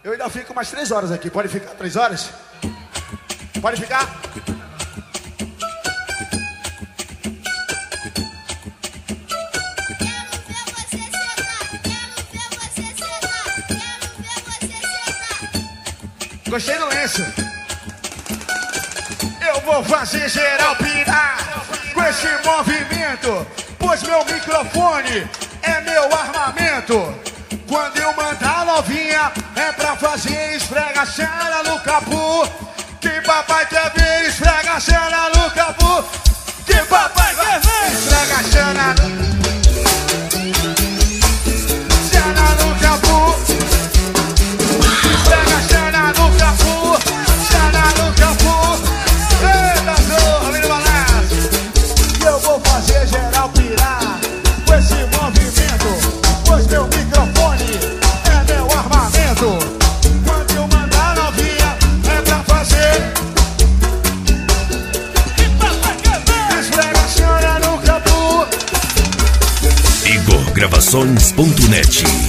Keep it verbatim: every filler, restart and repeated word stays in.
Eu ainda fico umas três horas aqui. Pode ficar três horas? Pode ficar? Gostei do lenço. Eu vou fazer geral pirar com esse movimento, pois meu microfone é meu armamento. Quando eu mandar novinha, é pra fazer esfregaçada no capu. Que papai quer ver esfregaçada no capu. Que papai quer ver esfregaçada no... Cena no capu. Esfregaçada no capu. Cena no capu. Eita zorra, vem no balanço. E eu vou fazer geral pirar com esse movimento, pois meu microfone é meu armamento. Quando eu mandar novinha, é pra fazer esfregaçada no capu. Igor Gravações ponto net.